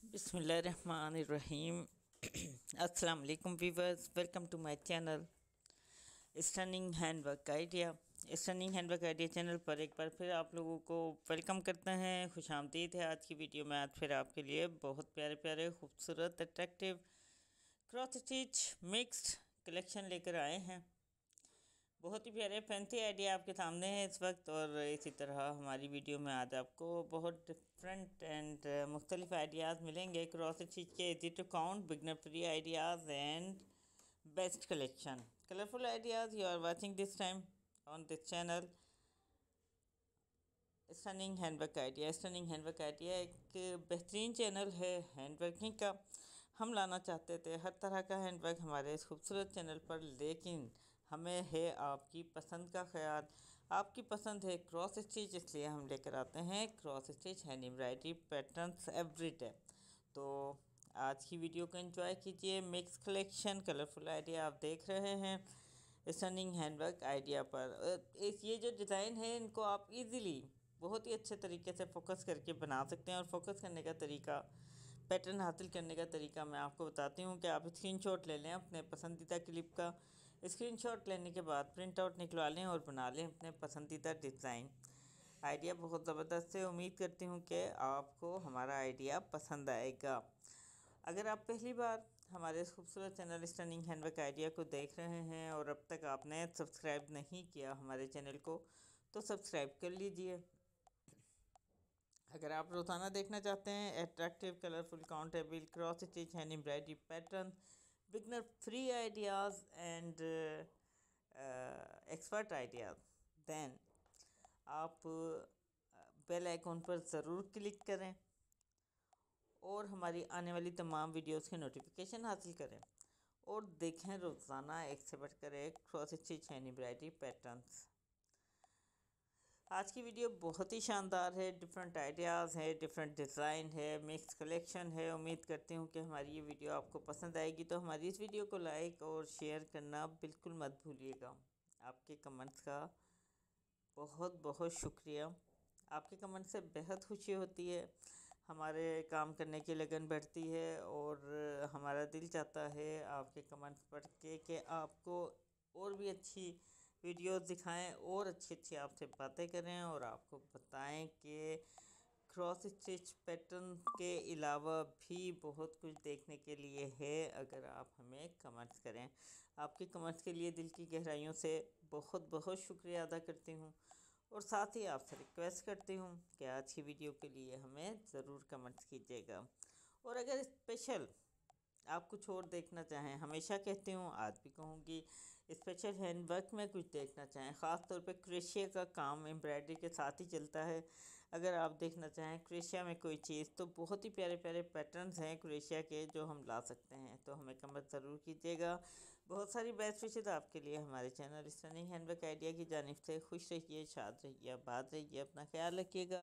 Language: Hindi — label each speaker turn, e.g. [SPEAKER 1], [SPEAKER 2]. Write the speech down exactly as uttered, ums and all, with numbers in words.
[SPEAKER 1] बिस्मिल्लाहिर्रहमानिर्रहीम। अस्सलाम वालेकुम viewers, welcome to my channel stunning handwork idea. Stunning handwork idea channel पर एक बार फिर आप लोगों को वेलकम करते हैं, खुशामदीद है। आज की वीडियो में आज फिर आपके लिए बहुत प्यारे प्यारे खूबसूरत attractive cross stitch mixed collection लेकर आए हैं। बहुत ही प्यारे फैंसी आइडिया आपके सामने है इस वक्त, और इसी तरह हमारी वीडियो में आज आपको बहुत डिफरेंट एंड मुख्तलिफ आइडियाज़ मिलेंगे क्रॉस स्टिच के। Easy to count, beginner free ideas and best collection, colourful ideas you are watching this time on this channel stunning handwork idea. Stunning handwork idea एक बेहतरीन चैनल है हैंडवर्किंग का। हम लाना चाहते थे हर तरह का हैंडवर्क हमारे इस खूबसूरत चैनल पर, लेकिन हमें है आपकी पसंद का ख्याल। आपकी पसंद है क्रॉस स्टिच, इसलिए हम लेकर आते हैं cross stitch hand embroidery patterns every day. तो आज की वीडियो को एंजॉय कीजिए। मिक्स कलेक्शन, कलरफुल आइडिया आप देख रहे हैं स्टनिंग हैंडवर्क आइडिया पर। इस ये जो डिज़ाइन है इनको आप इजीली बहुत ही अच्छे तरीके से फोकस करके बना सकते हैं। और फोकस करने का तरीका, पैटर्न हासिल करने का तरीका मैं आपको बताती हूँ कि आप स्क्रीनशॉट ले लें अपने पसंदीदा क्लिप का। स्क्रीनशॉट लेने के बाद प्रिंट आउट निकलवा लें और बना लें अपने पसंदीदा डिज़ाइन। आइडिया बहुत ज़बरदस्त है, उम्मीद करती हूँ कि आपको हमारा आइडिया पसंद आएगा। अगर आप पहली बार हमारे इस खूबसूरत चैनल स्टनिंग हैंडवर्क आइडिया को देख रहे हैं और अब तक आपने सब्सक्राइब नहीं किया हमारे चैनल को, तो सब्सक्राइब कर लीजिए। अगर आप रोज़ाना देखना चाहते हैं attractive, colourful, countable cross stitch hand embroidery pattern, beginner free ideas and expert ideas, then आप बेल आइकॉन पर ज़रूर क्लिक करें और हमारी आने वाली तमाम वीडियोस के नोटिफिकेशन हासिल करें और देखें रोज़ाना एक से बढ़कर एक cross stitch hand embroidery patterns. आज की वीडियो बहुत ही शानदार है, डिफरेंट आइडियाज़ है, डिफरेंट डिज़ाइन है, मिक्स कलेक्शन है। उम्मीद करती हूँ कि हमारी ये वीडियो आपको पसंद आएगी। तो हमारी इस वीडियो को लाइक और शेयर करना बिल्कुल मत भूलिएगा। आपके कमेंट्स का बहुत बहुत शुक्रिया। आपके कमेंट से बेहद खुशी होती है, हमारे काम करने की लगन बढ़ती है और हमारा दिल चाहता है आपके कमेंट्स पढ़ के कि आपको और भी अच्छी वीडियोस दिखाएं और अच्छी अच्छी आपसे बातें करें और आपको बताएं कि क्रॉस स्टिच पैटर्न के अलावा भी बहुत कुछ देखने के लिए है, अगर आप हमें कमेंट्स करें। आपके कमेंट्स के लिए दिल की गहराइयों से बहुत बहुत शुक्रिया अदा करती हूँ और साथ ही आपसे रिक्वेस्ट करती हूँ कि आज की वीडियो के लिए हमें ज़रूर कमेंट्स कीजिएगा। और अगर स्पेशल आप कुछ और देखना चाहें, हमेशा कहती हूँ आज भी कहूँगी, स्पेशल हैंडवर्क में कुछ देखना चाहें, ख़ास तौर पे क्रोशिया का काम एम्ब्रॉयडरी के साथ ही चलता है। अगर आप देखना चाहें क्रोशिया में कोई चीज़, तो बहुत ही प्यारे प्यारे पैटर्न्स हैं क्रोशिया के जो हम ला सकते हैं, तो हमें कमेंट ज़रूर कीजिएगा। बहुत सारी बेस्ट विशेज़ आपके लिए हमारे चैनल स्टनिंग हैंडवर्क आइडिया की जानिब से। खुश रहिए, शाद रहिए, आबाद रहिए, अपना ख्याल रखिएगा।